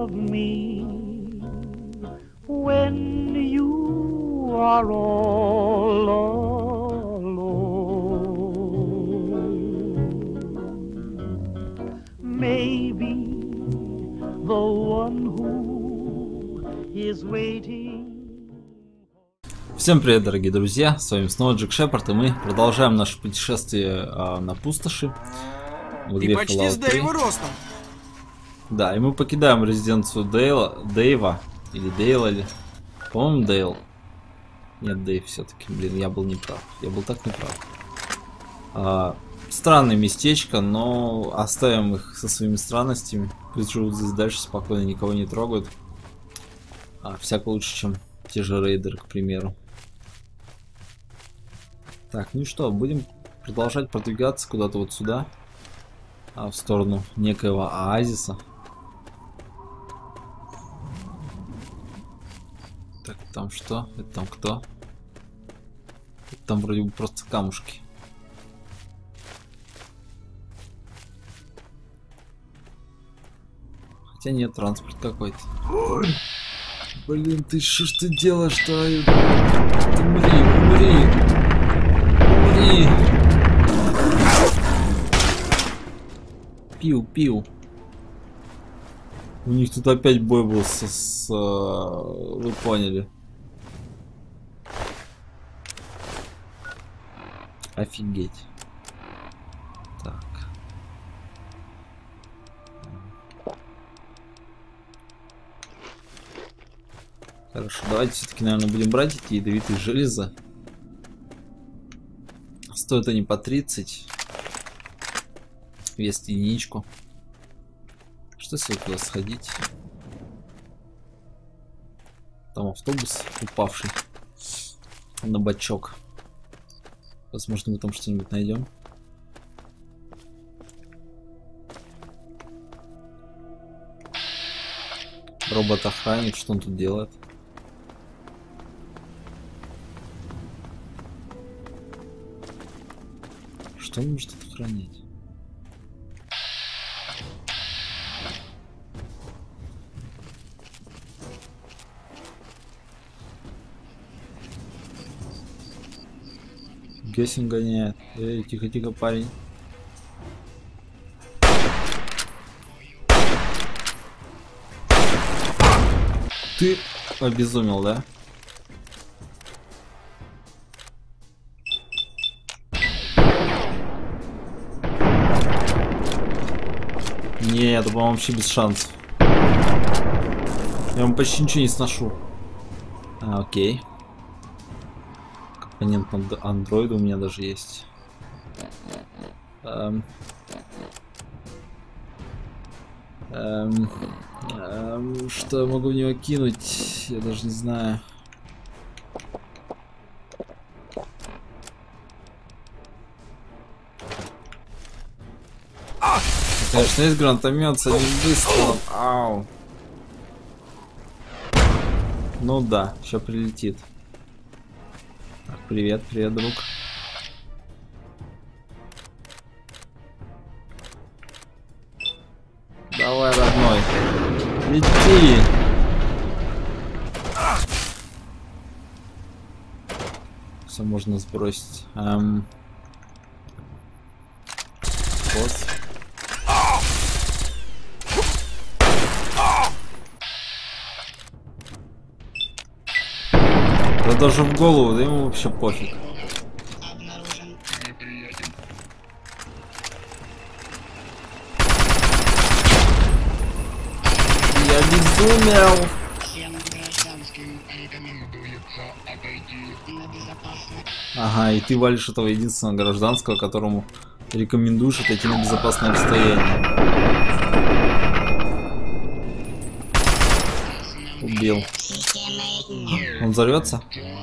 of me when you are all alone. Maybe the one who is waiting. Всем привет, дорогие друзья, с вами снова Джек Шепард, и мы продолжаем наше путешествие на пустоши. Ты почти с Дэйва ростом. Да, и мы покидаем резиденцию Дэйва, или Дейла, или... По-моему, Дейл. Нет, Дэйв все-таки, блин, я был неправ, я был так неправ. Странное местечко, но оставим их со своими странностями. Пусть живут здесь дальше спокойно, никого не трогают. Всяко лучше, чем те же рейдеры, к примеру. Так, ну и что, будем продолжать продвигаться куда-то вот сюда, в сторону некоего оазиса. Так, там что? Это там кто? Это там вроде бы просто камушки. Хотя нет, транспорт какой-то. Блин, ты что ж ты делаешь-то? Умри, умри! Умри! Пиу. У них тут опять бой был вы поняли. Офигеть. Так. Хорошо, давайте все-таки, наверное, будем брать эти ядовитые железа. Стоят они по 30. Вес единичку. Что если туда сходить? Там автобус упавший на бачок. Возможно, мы там что-нибудь найдем. Робот-охранник, что он тут делает? Что он может тут охранять? Гессинг гоняет. Эй, тихо, парень. Ты обезумел, да? Не, это, по-моему, вообще без шансов. Я вам почти ничего не сношу. Окей. Компонент андроида у меня даже есть. Что я могу в него кинуть? Я даже не знаю. Конечно, есть гранатомет с одним выстрелом. Ау. Ну да, сейчас прилетит. Так, привет, друг. Давай, родной. Лети. Все можно сбросить. Вот. Да даже в голову, да ему вообще пофиг. Я безумел. Ага, и ты валишь этого единственного гражданского, которому рекомендуешь отойти на безопасное расстояние. Убил. Он взорвется?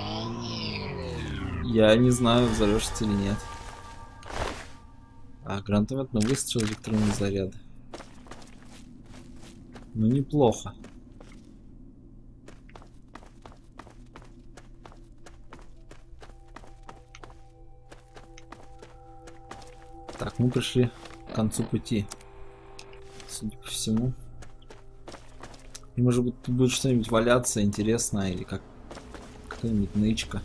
Я не знаю, взорвешься или нет. Гранатомет на выстрел, электронный заряд. Ну, неплохо. Так, мы пришли к концу пути. Судя по всему. И, может быть, тут будет что-нибудь валяться интересное, или как какая-нибудь нычка.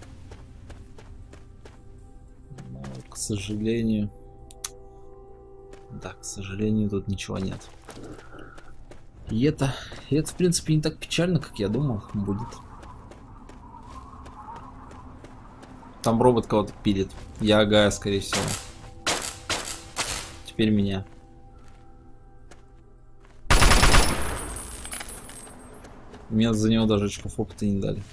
Но, к сожалению... Да, к сожалению, тут ничего нет. И это, в принципе, не так печально, как я думал, будет. Там робот кого-то пилит. Я Агая, скорее всего. Теперь меня. Мне за него даже очков опыта не дали.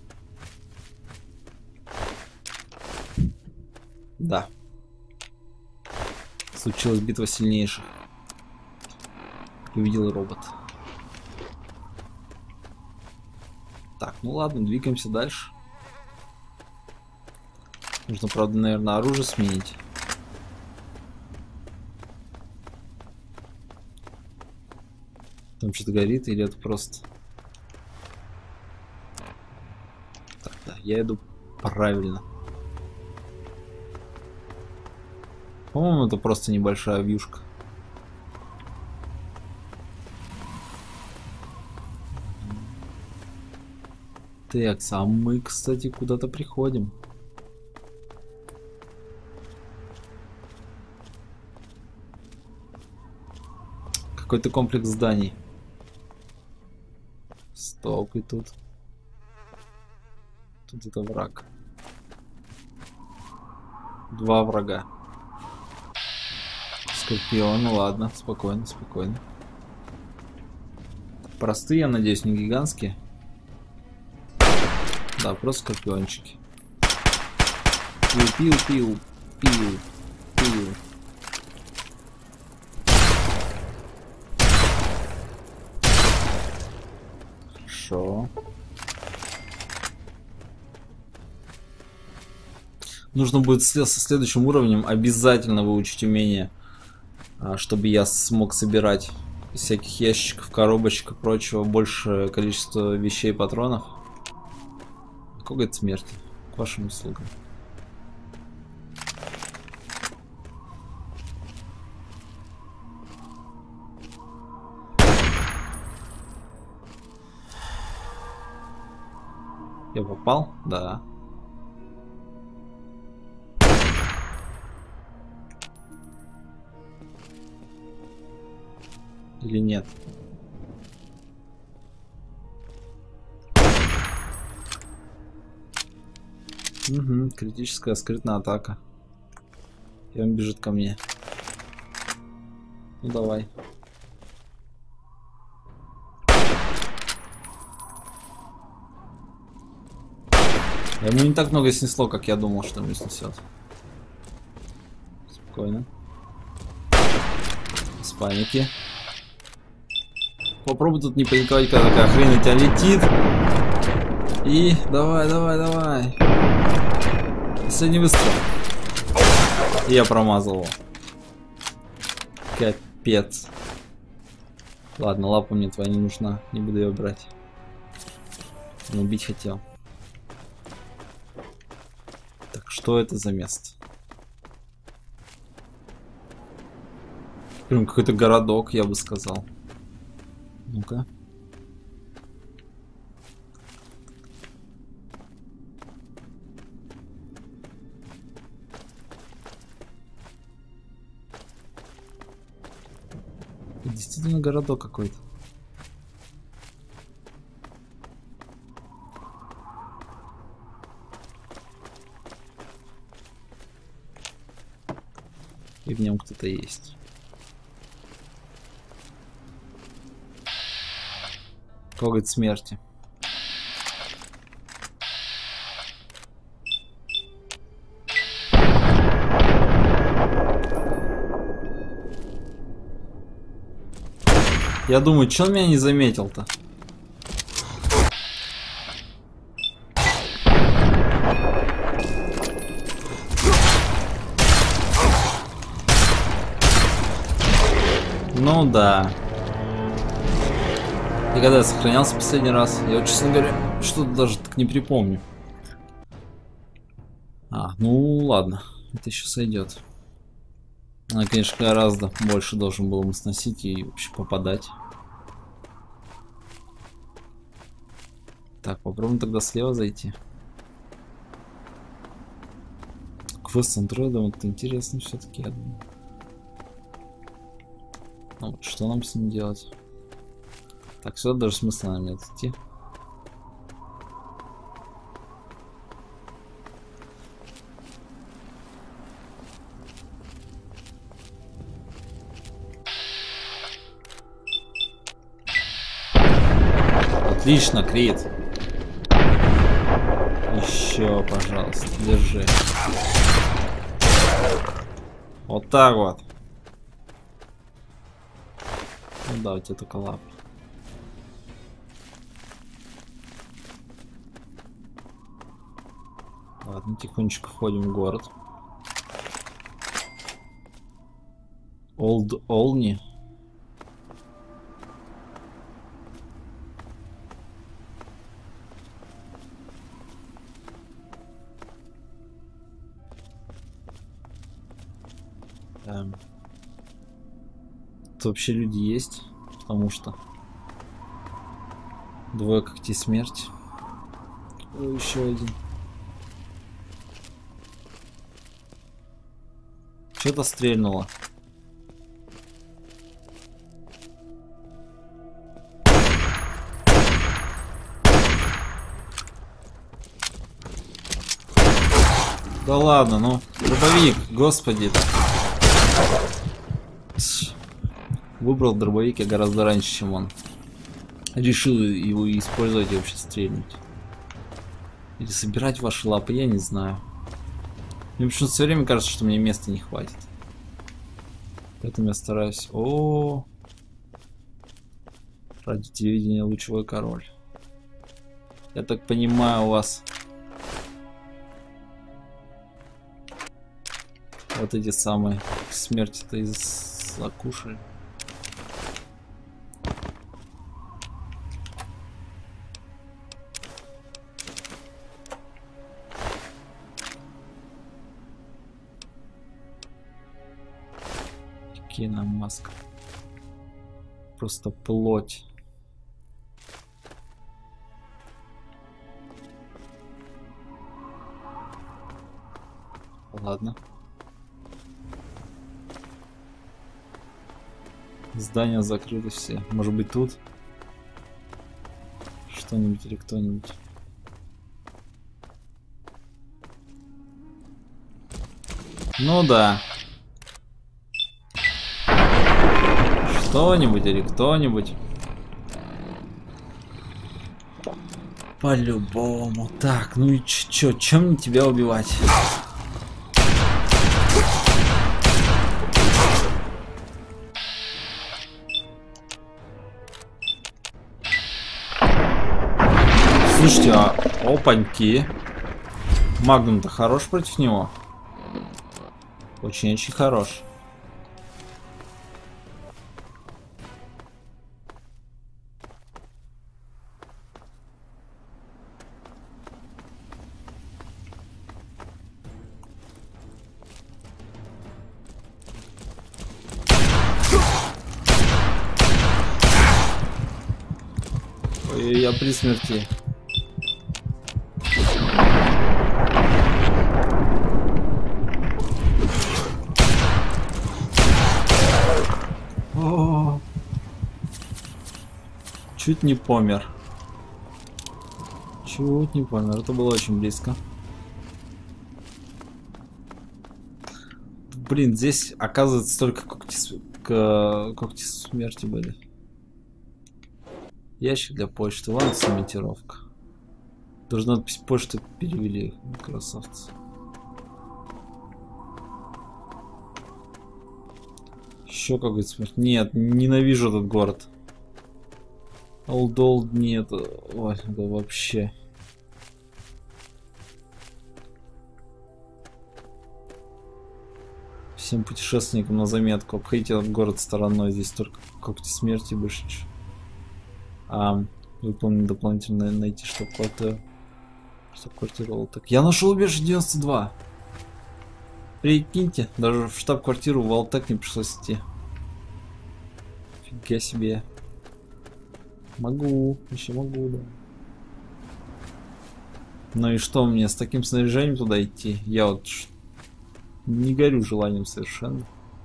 Да. Случилась битва сильнейших. Увидел робот. Так, ну ладно, двигаемся дальше. Нужно, правда, наверное, оружие сменить. Там что-то горит или это просто... Так, да, я иду правильно. По-моему, это просто небольшая вьюшка. Так, а мы, кстати, куда-то приходим. Какой-то комплекс зданий. Стоп, и тут. Тут это враг. Два врага. Скорпион, ну ладно, спокойно, спокойно. Простые, я надеюсь, не гигантские. Да, просто скорпиончики. Пиу-пиу-пиу, пиу-пиу. Хорошо. Нужно будет со следующим уровнем обязательно выучить умение, чтобы я смог собирать из всяких ящиков, коробочек и прочего большее количество вещей и патронов. Коготь смерти. К вашим услугам. Я попал? Да. Или нет? Угу, критическая скрытная атака. И он бежит ко мне. Ну давай. Ему не так много снесло, как я думал, что ему снесет. Спокойно. С паники. Попробуй тут не паниковать, когда такая хрень на тебя летит. И давай, давай, давай. Последний выстрел. И я промазал его. Капец. Ладно, лапа мне твоя не нужна. Не буду ее брать. Он убить хотел. Так, что это за место? Прям какой-то городок, я бы сказал. Ну-ка. Действительно городок какой-то. И в нем кто-то есть. Коготь смерти. Я думаю, че он меня не заметил-то? Ну да. И когда я сохранялся последний раз, я, честно говоря, что-то даже так не припомню. Ну ладно, это еще сойдет. Я, конечно, гораздо больше должен был ему сносить и вообще попадать. Так, попробуем тогда слева зайти. Квест с андроидом, это интересно все-таки, я думаю. Ну, что нам с ним делать? Так, сюда даже смысла нам нет идти. Отлично, Крит. Еще, пожалуйста, держи. Вот так вот. Ну да, у тебя только лапы. Ладно, тихонечко входим в город. Олд Олни. Тут вообще люди есть, потому что двое когтей смерти. О, еще один. Что-то стрельнуло. Да ладно, ну, дробовик, господи. Выбрал дробовик я гораздо раньше, чем он. Решил его использовать и вообще стрельнуть. Или собирать ваши лапы, я не знаю. Мне почему-то все время кажется, что мне места не хватит. Поэтому я стараюсь. О, ради телевидения лучевой король. Я так понимаю, у вас вот эти самые смерти-то из закушали. Киномаска. Просто плоть. Ладно. Здания закрыты все. Может быть тут что-нибудь или кто-нибудь. Ну да. Что-нибудь или кто-нибудь. По-любому. Так, ну и чё, чем мне тебя убивать? Слушайте, а опаньки. Магнум-то хорош против него? Очень-очень хорош. Ой, я при смерти. Чуть не помер. Чуть не помер. Это было очень близко. Блин, здесь оказывается только когти смерти были. Ящик для почты. Ладно, цементировка. Даже надпись почты перевели. Красавцы. Еще какой-то смерть. Нет, ненавижу этот город. Олд нет. Ой, да вообще. Всем путешественникам на заметку. Обходите этот город стороной. Здесь только когти смерти больше. Выполнить дополнительно найти штаб-квартиру. Штаб-квартиру. Так, я нашел убежище 92. Прикиньте, даже в штаб-квартиру в Алтек не пришлось идти. Фига себе. Могу, еще могу, да. Ну и что мне с таким снаряжением туда идти? Я вот не горю желанием совершенно.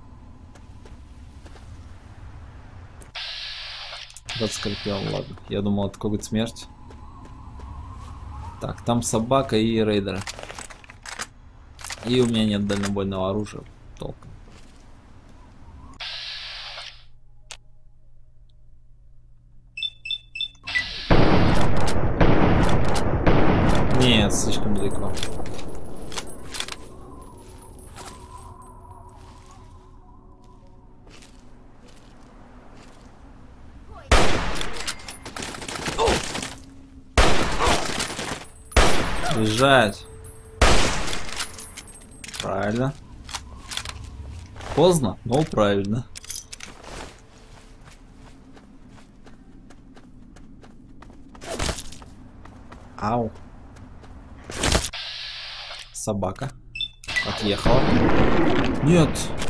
Вот скорпион, ладно. Я думал, это коготь смерть. Так, там собака и рейдеры. И у меня нет дальнобойного оружия. Толком. Нет, слишком далеко. Бежать. Правильно. Поздно, но правильно. Ау. Собака. Отъехала. Нет.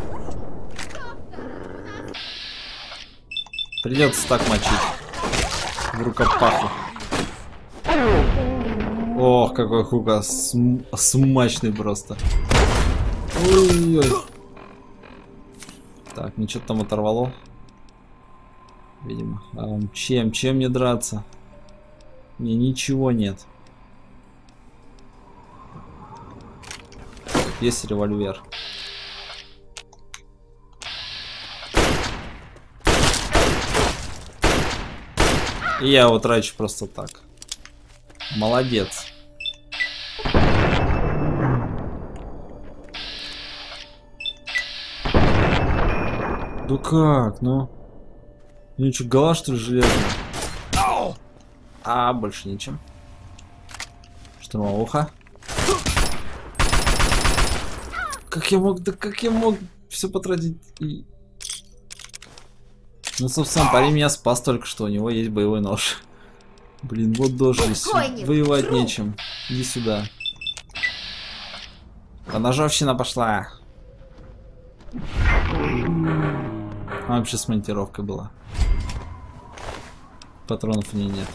Придется так мочить. В рукопаху. Ох, какой хука смачный просто. Ой-ой-ой. Так, мне что-то там оторвало. Видимо. Чем мне драться? Мне ничего нет. Есть револьвер. И я его трачу просто так. Молодец. Да как, ну? Ну что, гола что ли железная? А, больше ничем. Штурмовуха. Как я мог, да как я мог все потратить? Ну, собственно, парень меня спас только что, у него есть боевой нож. Блин, вот дожились. Воевать нечем. Иди сюда. Поножовщина пошла. А вообще с монтировкой была. Патронов у нее нет.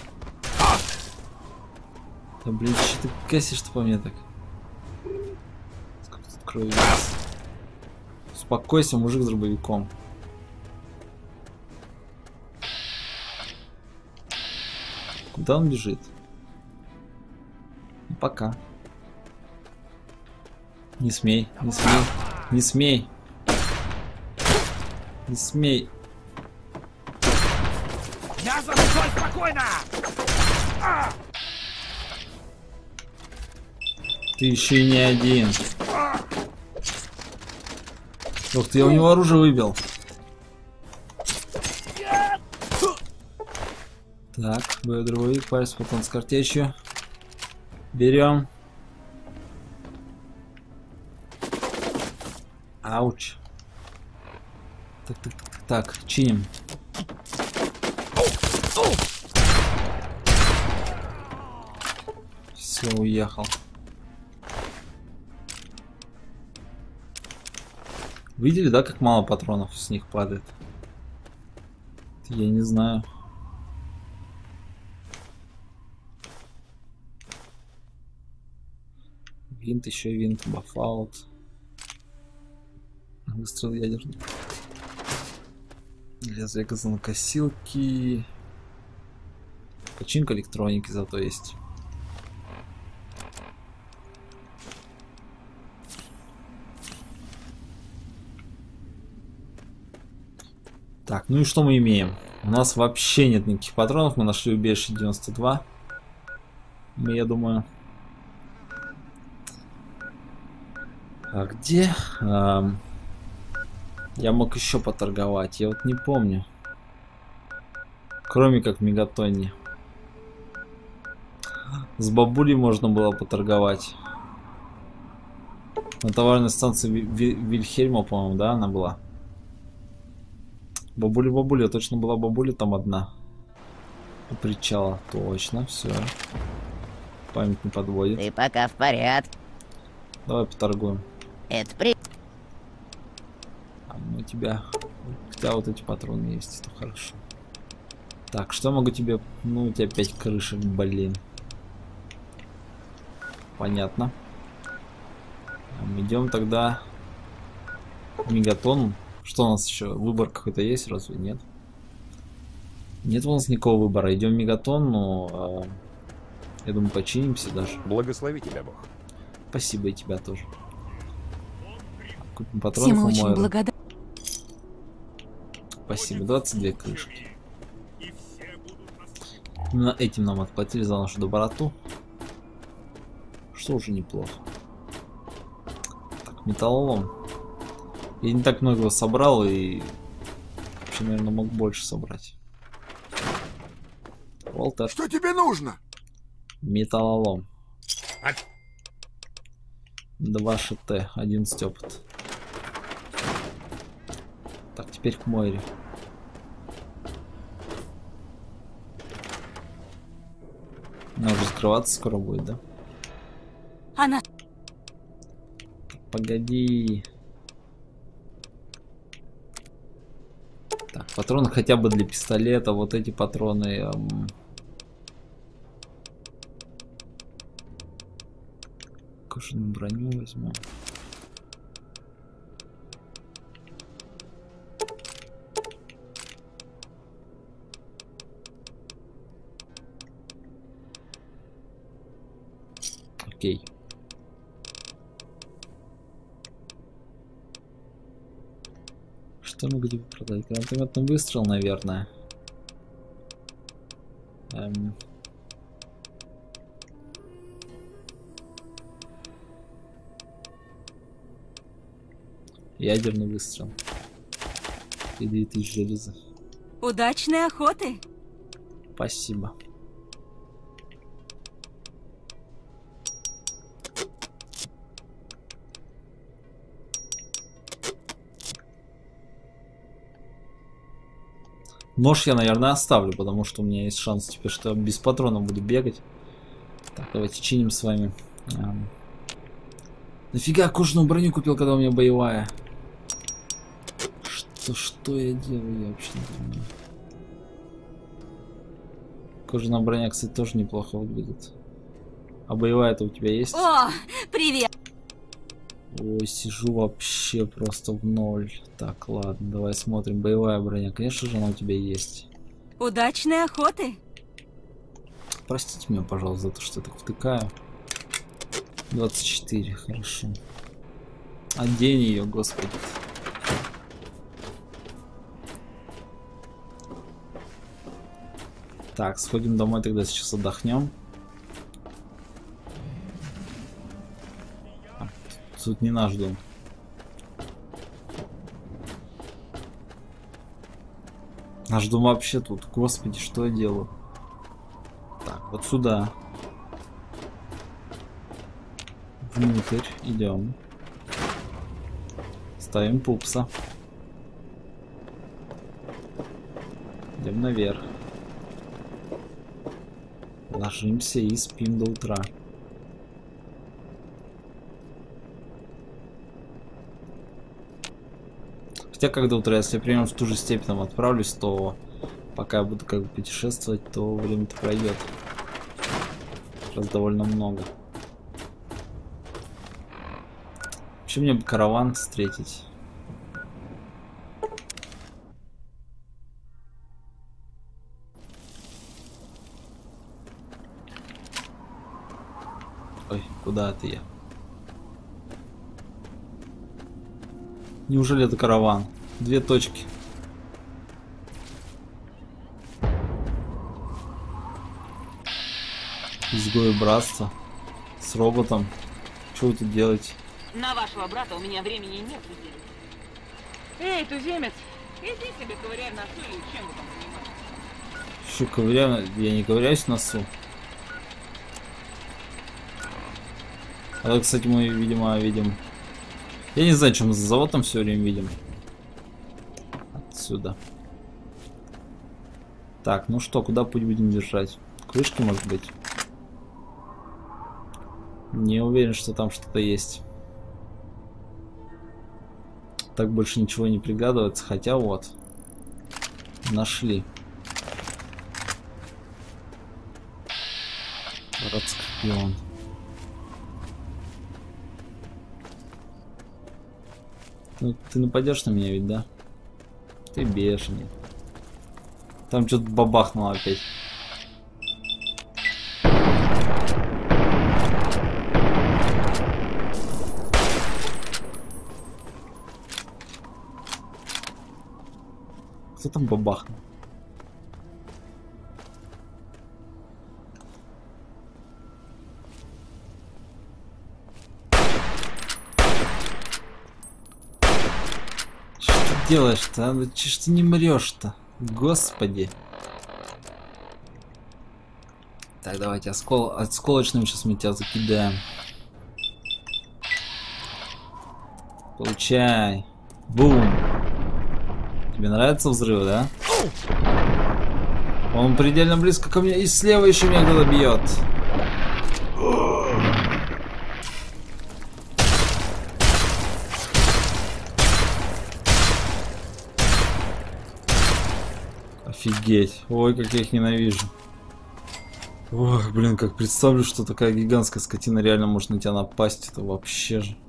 Да блин, что ты косишь-то по мне так? Сколько тут крови есть? Успокойся, мужик с дробовиком. Куда он бежит? Пока. Не смей, не смей, не смей. Не смей. Мясо, стой спокойно! Ты еще и не один. Ух ты, я у него оружие выбил. Так, боедробовик, палец, потом с картечью. Берем. Ауч. Так, чиним. Все, уехал. Видели, да, как мало патронов с них падает? Я не знаю. Винт, еще винт, бафаут. Выстрел ядерный. Лезвие газонокосилки. Починка электроники зато есть. Так, ну и что мы имеем? У нас вообще нет никаких патронов. Мы нашли убежище 92. Я думаю... А где? Я мог еще поторговать. Я вот не помню. Кроме как в Мегатонне. С бабулей можно было поторговать. На товарной станции Вильхельма, по-моему, да, она была? Бабуля, точно была бабуля там одна. У причала, точно, все. Память не подводит. Ты пока в порядке. Давай поторгуем. Это А у тебя вот эти патроны есть, это хорошо. Так, что могу тебе... Ну, у тебя 5 крышек, блин. Понятно. Идем тогда в Мегатон. Что у нас еще? Выбор какой-то есть, разве нет? Нет у нас никакого выбора. Идем в Мегатон, но я думаю, починимся даже. Благослови тебя, Бог. Спасибо, и тебя тоже. Купим Всем патронов у очень Мойры. благодарна. Спасибо, 22 крышки. Именно этим нам отплатили за нашу доброту. Что уже неплохо. Так, металлолом. Я не так много его собрал и вообще, наверное, мог больше собрать. Уолтер. Что тебе нужно? Металлолом. 2 ШТ, 11 опыт. Так, теперь к Мойре. Она уже закрываться скоро будет, да? Она... Погоди. Так, патроны хотя бы для пистолета. Вот эти патроны... Кожаную броню возьмем. Окей. Что мы где продать? Гранатометный выстрел, наверное. Ядерный выстрел. И 2000 железа. Удачной охоты! Спасибо. Нож я, наверное, оставлю, потому что у меня есть шанс теперь, что я без патронов буду бегать. Так, давайте чиним с вами. Нафига кожаную броню купил, когда у меня боевая? Что я делаю? Я вообще не понимаю. Кожаная броня, кстати, тоже неплохо выглядит. А боевая-то у тебя есть? О, привет! Ой, сижу вообще просто в ноль. Так, ладно, давай смотрим. Боевая броня, конечно же, она у тебя есть. Удачной охоты! Простите меня, пожалуйста, за то, что я так втыкаю. 24, хорошо. Одень ее, господи. Так, сходим домой, тогда сейчас отдохнем. Тут не наш дом. Наш дом вообще тут. Господи, что я делаю? Так, вот сюда. Внутрь идем. Ставим пупса. Идем наверх. Ложимся и спим до утра. Хотя как до утра, если я примерно в ту же степь там отправлюсь, то пока я буду как бы путешествовать, то время-то пройдет. Сейчас довольно много. Вообще мне бы караван встретить. Ой, куда это я? Неужели это караван? 2 точки. Изгои братства. С роботом. Что вы тут делаете? На вашего брата у меня времени нет, туземец. Эй, туземец, иди себе ковыряй в носу или чем вы там занимаетесь? Еще ковыряю? Я не ковыряюсь в носу. А, кстати, мы, видимо, видим... Я не знаю, что мы за заводом все время видим. Отсюда. Так, ну что, куда путь будем держать? Крышки, может быть? Не уверен, что там что-то есть. Так больше ничего не пригадывается, хотя вот. Нашли. Рад Скорпион. Ну, ты нападешь на меня ведь, да? Ты бешеный. Там что-то бабахнуло опять. Кто там бабахнул? Что ты делаешь-то? А? Че ж ты не мрешь-то? Господи. Так, давайте осколочным сейчас мы тебя закидаем. Получай. Бум. Тебе нравятся взрывы, да? Он предельно близко ко мне, и слева еще меня кто-то бьет. Офигеть. Ой, как я их ненавижу. Ой, блин, как представлю, что такая гигантская скотина реально может на тебя напасть. Это вообще же.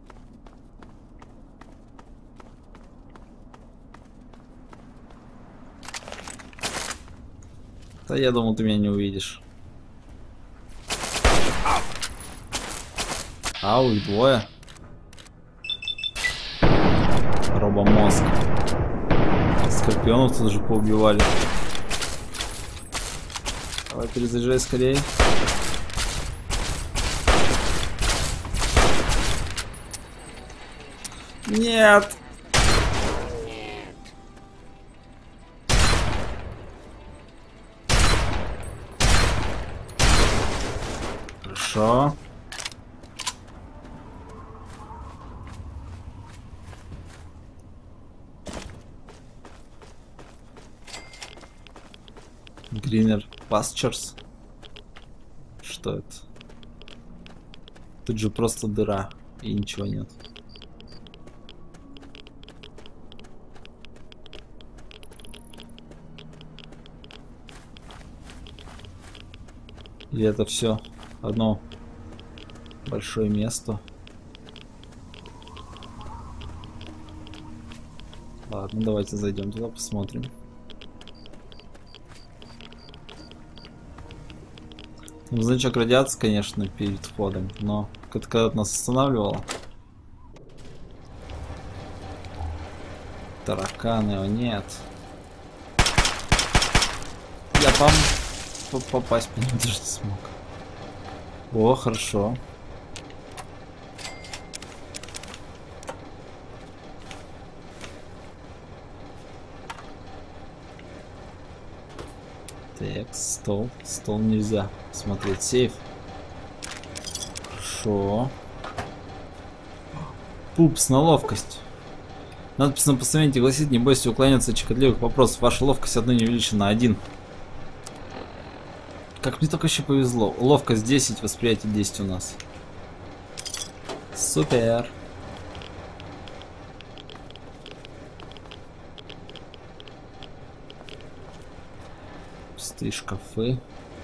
Да я думал, ты меня не увидишь. Ау, их двое. Робомозг. Скорпионов тут же поубивали. Давай перезаряжай скорее. Нет! Хорошо. Greener Pastures. Что это? Тут же просто дыра и ничего нет. Или это все одно большое место? Ладно, давайте зайдем туда, посмотрим. Ну, значок радиации, конечно, перед входом, но это когда-то нас останавливало. Тараканы, о нет. Я попасть по ним даже не смог. О, хорошо. Так, стол. Стол нельзя смотреть. Сейф. Хорошо. Пупс на ловкость. Надпись на постаменте гласит: не бойся уклоняться от щекотливых вопросов. Ваша ловкость отныне увеличена на 1. Как мне только еще повезло. Ловкость 10, восприятие 10 у нас. Супер. Пустые шкафы.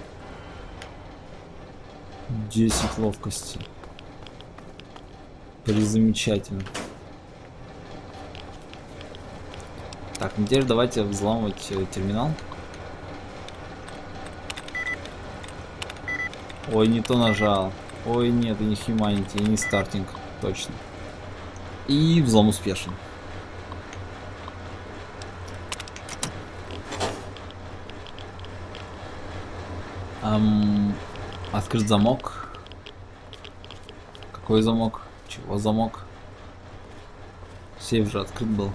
10 ловкости. Призамечательно. Так, ну теперь давайте взламывать терминал. Ой, не то нажал. Ой, нет, и не Humanity, и не Starting. Точно. И взлом успешен. Открыть замок. Какой замок? Чего замок? Сейф же открыт был.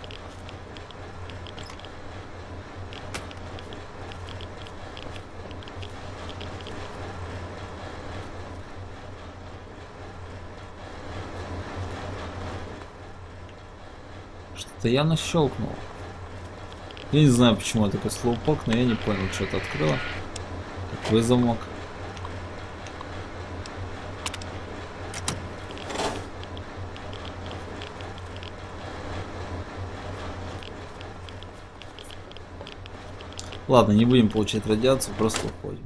Что-то явно щелкнуло. Я не знаю, почему я такой слоупок, но я не понял, что это открыло. Какой замок? Ладно, не будем получать радиацию, просто уходим.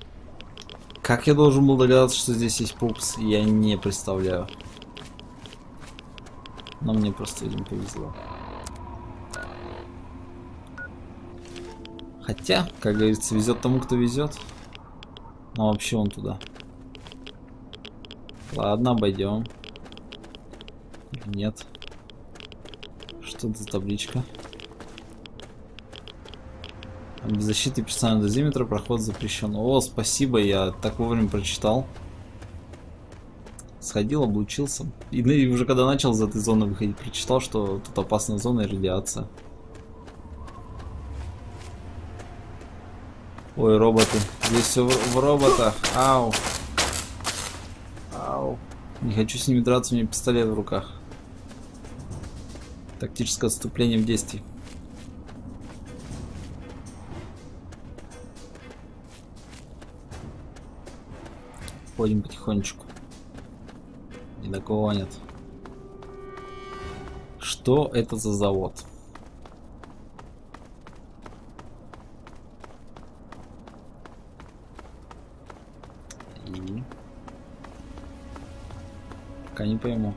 Как я должен был догадаться, что здесь есть пупс, я не представляю. Но мне просто, видимо, повезло. Хотя, как говорится, везет тому, кто везет. Ну, вообще он туда. Ладно, обойдем. Нет. Что это за табличка? Без защиты персонального дозиметра проход запрещен. О, спасибо, я так вовремя прочитал. Сходил, облучился. И уже когда начал из этой зоны выходить, прочитал, что тут опасная зона и радиация. Ой, роботы. Здесь все в роботах. Ау. Ау. Не хочу с ними драться, у меня пистолет в руках. Тактическое отступление в действии. Ходим потихонечку. Не догонят. Что это за завод? И... Пока не пойму.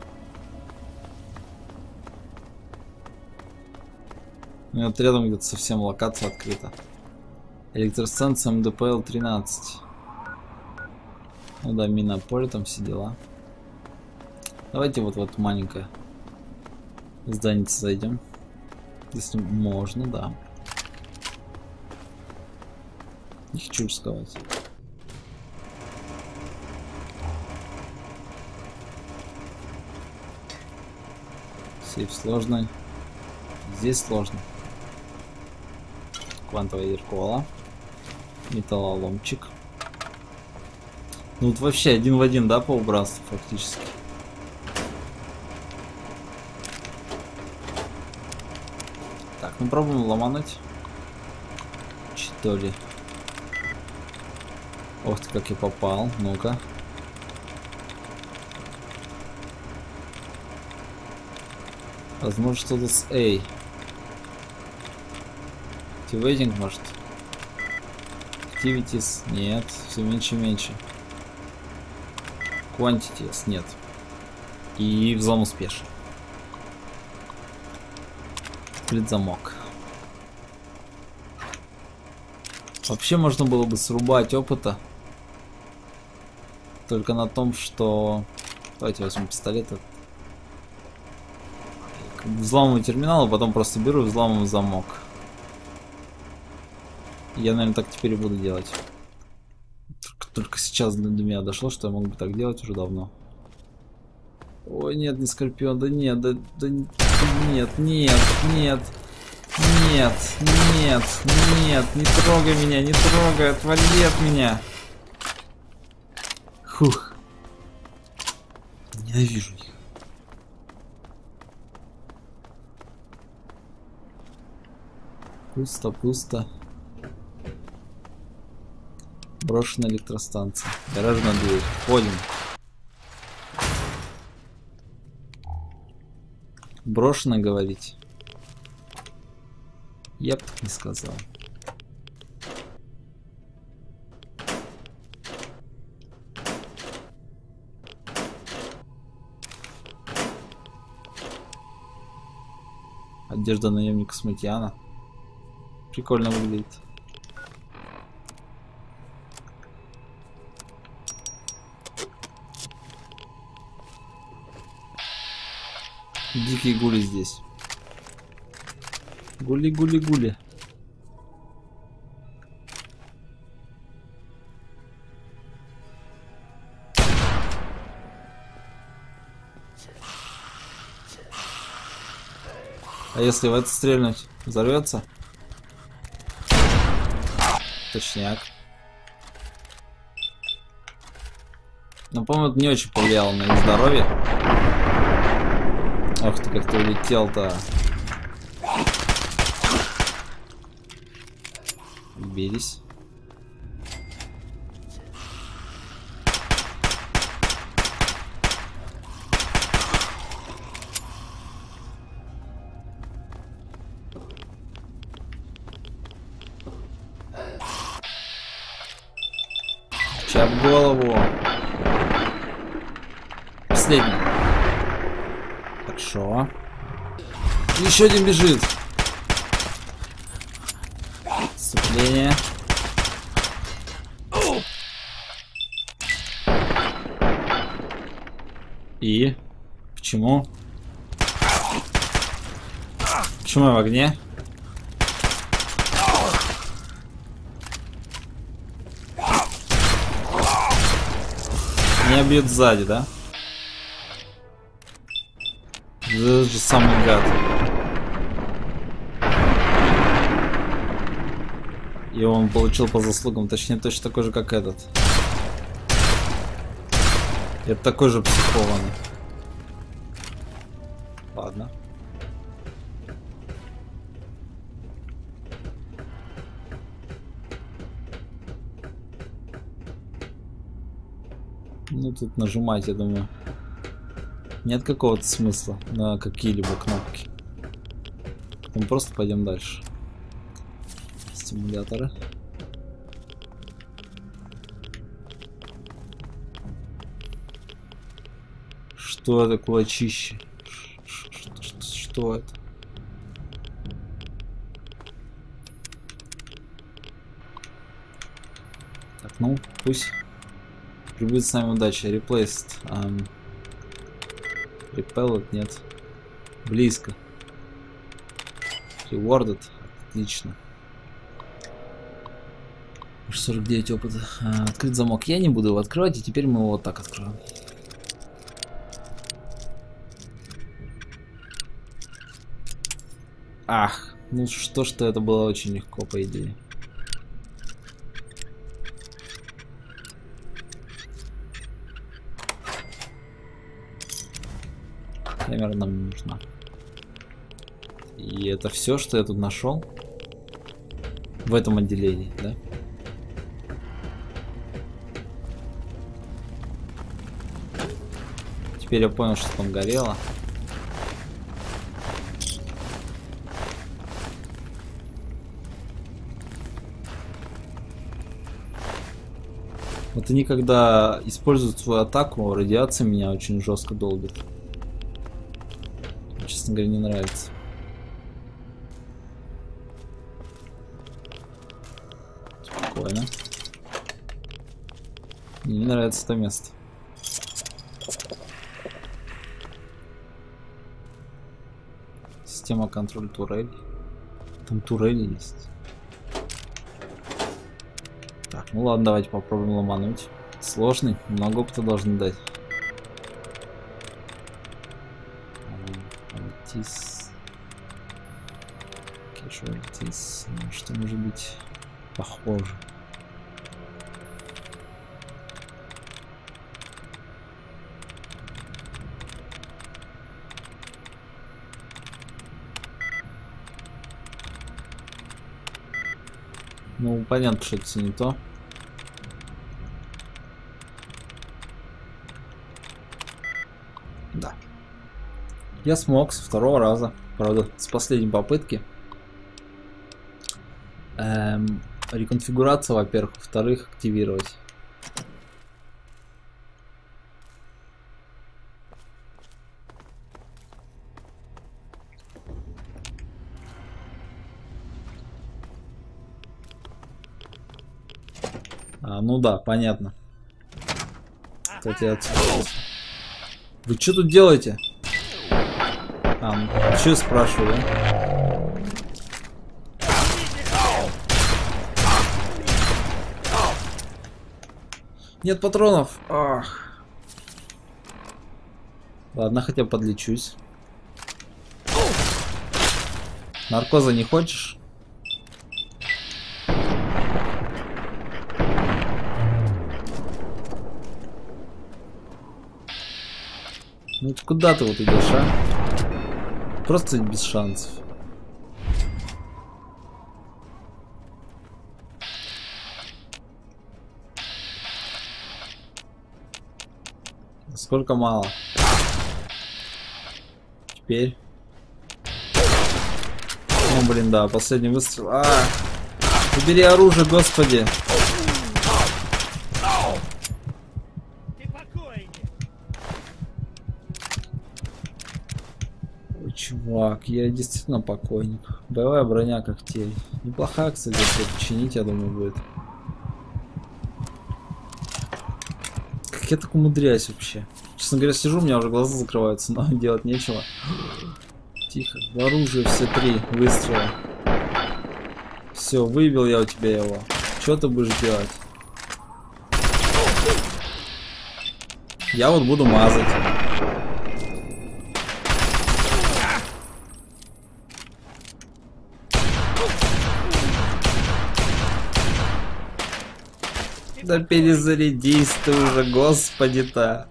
Ну, вот рядом где-то совсем локация открыта. Электростанция МДПЛ 13. Ну да, минное поле, там все дела. Давайте вот маленькое здание зайдем. Если можно, да. Не хочу рисковать. Сейф сложный. Здесь сложно. Квантовая зеркало. Металлоломчик. Ну вот вообще один в один, да, по убранству фактически. Так, ну пробуем ломануть. Что ли? Ох ты, как я попал. Ну-ка. Возможно, что-то с A. Activating, может? Activities? Нет. Все меньше и меньше. Quantities? Нет. И взлом успешен. Открыт замок. Вообще можно было бы срубать опыта. Только на том, что... Давайте возьмем пистолет. Взламываю терминал, а потом просто беру и взламываю замок. Я, наверное, так теперь и буду делать. Только сейчас до меня дошло, что я мог бы так делать уже давно. Ой, нет, не Скорпион, да нет, да нет, нет, нет, нет, нет, нет, не трогай меня, не трогай, отвали от меня. Фух. Ненавижу их. Пусто, пусто. Брошенная электростанция. Гаражная дверь. Входим. Брошено, говорить. Я бы так не сказал. Одежда наемника Смутьяна. Прикольно выглядит. Дикие гули здесь. Гули, гули, гули. А если в это стрельнуть, взорвется? Точняк. Но, по-моему, это не очень повлияло на их здоровье. Ох ты, как ты улетел-то. Бились. Чап голову. Последний. Хорошо. Еще один бежит. Сцепление. И? Почему? Почему я в огне? Меня бьют сзади, да? Это же самый гад. И он получил по заслугам, точнее точно такой же, как этот. Это такой же психованный. Ладно. Ну тут нажимать, я думаю, нет какого-то смысла на какие-либо кнопки. Мы просто пойдем дальше. Стимуляторы. Что это, кулачище? Что это? Так, ну, пусть прибудет с нами удача. Replaced. Repelled, нет. Близко. Rewarded. Отлично. 49 опыта. Открыть замок. Я не буду его открывать, и теперь мы его вот так откроем. Ах, ну что это было очень легко, по идее. Камера нам не нужна. И это все, что я тут нашел в этом отделении, да? Теперь я понял, что там горело. Вот они когда используют свою атаку, радиация меня очень жестко долбит. Честно говоря, не нравится. Спокойно. Мне не нравится это место. Система контроля турелей. Там турели есть. Так, ну ладно, давайте попробуем ломануть. Сложный, много опыта должны дать. Casualties. Что может быть похоже? Ну, понятно, что это все не то. Да. Я смог с второго раза. Правда, с последней попытки. Реконфигурация, во-первых. Во-вторых, активировать. Ну да, понятно. Кстати, отсюда. Вы что тут делаете? Что я спрашиваю, да? Нет патронов. Ах. Ладно, хотя бы подлечусь. Наркоза не хочешь? Ну куда ты вот идешь, а? Просто без шансов. Сколько мало. Теперь. О, блин, да, последний выстрел. Убери оружие, господи. Ой, чувак, я действительно покойник. Боевая броня когтей. Неплохая, кстати, если починить, я думаю, будет. Как я так умудряюсь вообще? Честно говоря, сижу, у меня уже глаза закрываются, но делать нечего. Тихо, в оружие все 3 выстрела. Все, выбил я у тебя его. Что ты будешь делать? Я вот буду мазать. Да перезарядись ты уже, господи-то.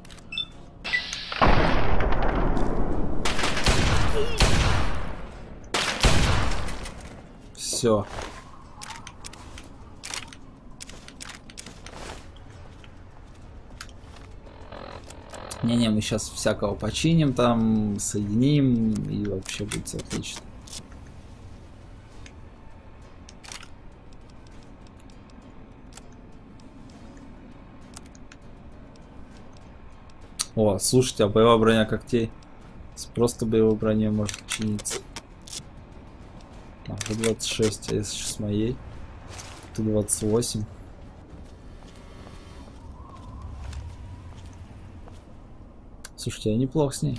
Все. Не-не, мы сейчас всякого починим там, соединим, и вообще будет все отлично. О, слушайте, а боевая броня когтей с просто боевой броней может чиниться. Т-26, а если с моей? Т-28. Слушайте, я неплох с ней.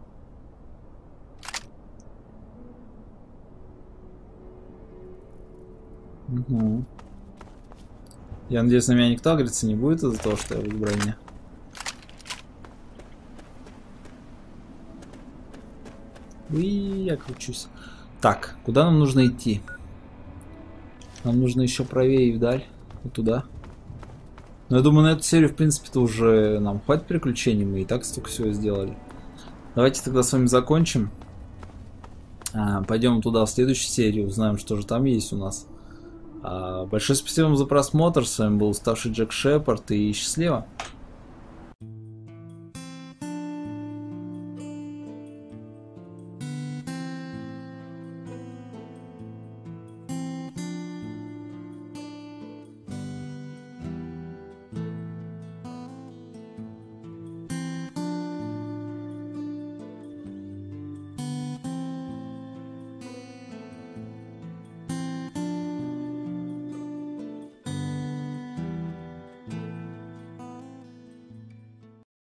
Угу. Я надеюсь, на меня никто агриться не будет из-за того, что я в броне. Уи, я кручусь. Так, куда нам нужно идти? Нам нужно еще правее и вдаль. Вот туда. Но я думаю, на эту серию, в принципе-то, уже нам хватит приключений. Мы и так столько всего сделали. Давайте тогда с вами закончим. Пойдем туда в следующую серию. Узнаем, что же там есть у нас. Большое спасибо вам за просмотр. С вами был уставший Джек Шепард. И счастливо!